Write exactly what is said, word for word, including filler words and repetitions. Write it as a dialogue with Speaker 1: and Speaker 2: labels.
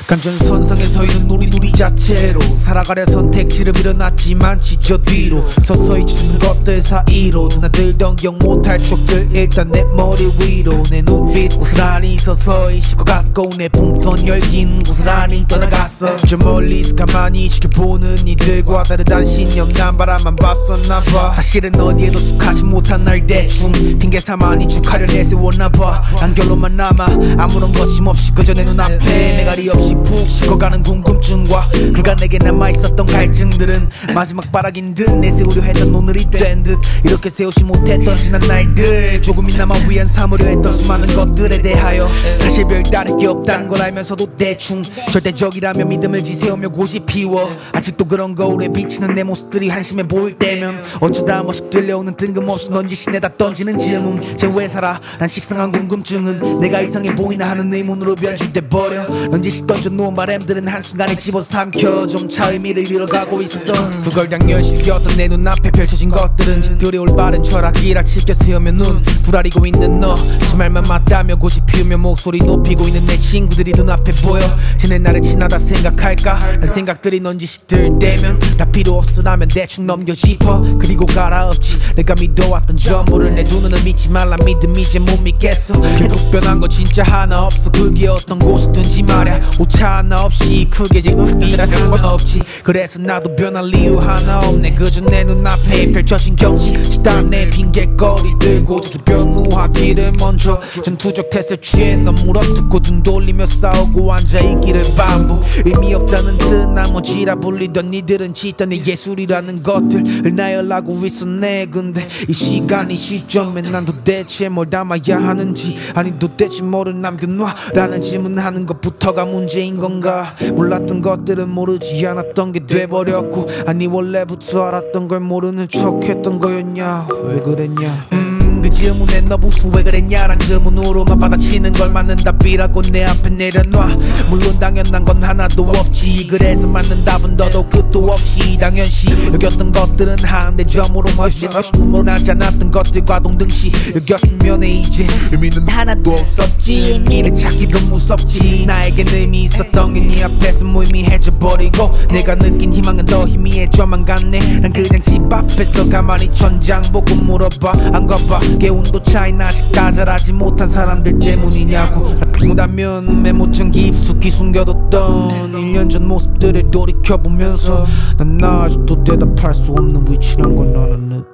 Speaker 1: 감전선상에 서있는 우리 우리 자체로 살아가려 선택지를 밀어놨지만 지저 뒤로 서서히 짖는 것들 사이로 드나들던 기억 못할 추억들 일단 내 머리 위로 내 눈빛 고스란히 서서히 식어갔고 내 품ton 열긴 고스란히 떠나갔어. 저 멀리서 가만히 지켜보는 이들과 다르단 신념 난 바라만 봤었나봐. 사실은 어디에도 속하지 못한 날 대충 핑계삼아 이축하려 내세웠나봐. 단결로만 남아 아무런 거침없이 그저 내 눈앞에 매가리 없이 푹 식어가는 궁금증과 그가 내게 남아있었던 갈증들은 마지막 바락인 듯 내세우려 했던 오늘이 된 듯 이렇게 세우지 못했던 지난 날들 조금이나마 위안 삼으려 했던 수많은 것들에 대하여 사실 별다를 게 없다는 걸 알면서도 대충 절대적이라며 믿음을 지새우며 고집 피워 아직도 그런 거울에 비치는 내 모습들이 한심해 보일 때면 어쩌다 한 번씩 들려오는 뜬금없이 넌지시 내다 던지는 질문 쟤 왜 살아 난 식상한 궁금증은 내가 이상해 보이나 하는 의문으로 변질돼 버려 넌지시 던져놓은 바램들은 한순간에 집어삼켜 점차 의미를 잃어가고 있어. 그걸 당연시켰던 내 눈앞에 펼쳐진 것들은 짓들이 올바른 철학이라 짙게 세우며 눈 부라리고 있는 너 지말만 맞다며 고집 피우며 목소리 높이고 있는 내 친구들이 눈앞에 보여. 지낸 날을 지나다 생각할까 한 생각들이 넌지시 들 때면 다 필요 없으라면 대충 넘겨 짚어 그리고 갈아엎지. 내가 믿어왔던 전부를 내 두 눈을 믿지 말라 믿음 이제 못 믿겠어. 결국 변한 거 진짜 하나 없어. 그게 어떤 곳이든지 말야 오차 하나 없이 크게 의미라는 건 없지. 그래서 나도 변할 이유 하나 없네. 그저 내 눈앞에 펼쳐진 경치 식당 내 핑계거리 들고 저도 변호하기를 먼저 전투적 태세 취해 넌 물어뜯고 등 돌리며 싸우고 앉아있기를 반복. 의미 없다는 듯 나머지라 불리던 니들은 짓던 내 예술이라는 것들을 나열하고 있었네. 근데 이 시간 이 시점에 난 도대체 뭘 담아야 하는지 아니 도대체 뭐를 남겨놔 라는 질문하는 것부터가 문제인 건가. 몰랐던 것들은 모르지 않았던 게 돼버렸고 아니 원래부터 알았던 걸 모르는 척했던 거였냐. 왜 그랬냐. 음, 그 질문에 너 무슨 왜 그랬냐란 질문으로만 받아치는 걸 맞는 답이라고 내 앞에 내려놔. 물론 당연한 건 하나도 없지. 그래서 맞는 답은 더더욱 끝도 없이 당연시 여겼던 것들은 한대 점으로 멋있게 원하지 않았던 것들과 동등시 여겼으면 이제 의미는 하나도 없었지. 의미를 찾기도 무섭지. 나에겐 의미 있었던 게 네 앞에서 무의미해져 버리고 내가 느낀 희망은 더 희미해져만 갔네. 난 그냥 집 앞에서 가만히 천장 보고 물어봐 안 가봐. 개운도 차이나 아직 다 잘하지 못한 사람들 때문이냐고. 무다면 메모장 깊숙이 숨겨뒀던 일 년 전 모습들을 돌이켜보면서 난 나 아직도 대답할 수 없는 위치란 걸 나는 느껴.